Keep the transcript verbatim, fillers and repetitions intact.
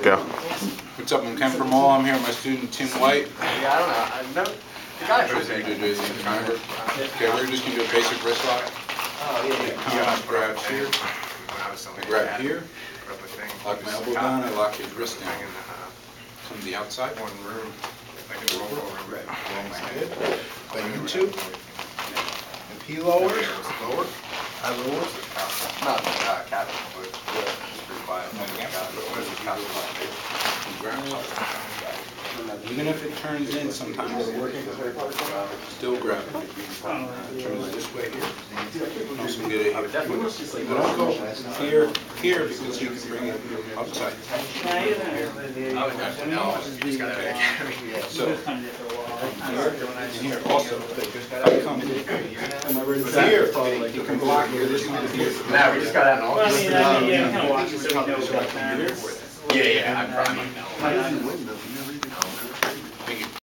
go. What's up, I'm Ken from Mall. I'm here with my student Tim White. Yeah, I don't know. I've never. The guy First thing to do is remember. Okay, we're just gonna do a basic wrist lock. Oh yeah, yeah. Come on, grab here. I grab here. Lock my elbow down. I lock his wrist down. From the outside. One room. I can roll over. Roll my head. Bang into. If he lowers, lower. I lower. Not uh, cabin, but uh, just pretty quiet. Even if it turns in, sometimes still grab it. It turns this way here. Also get it here. But don't go here, here because you can bring it outside. So here also, I come here. You can block here. This one here. Nah, we just got out and all. Well, I mean, I mean, yeah, kind of watch it so we know what Yeah, yeah, I'm probably know.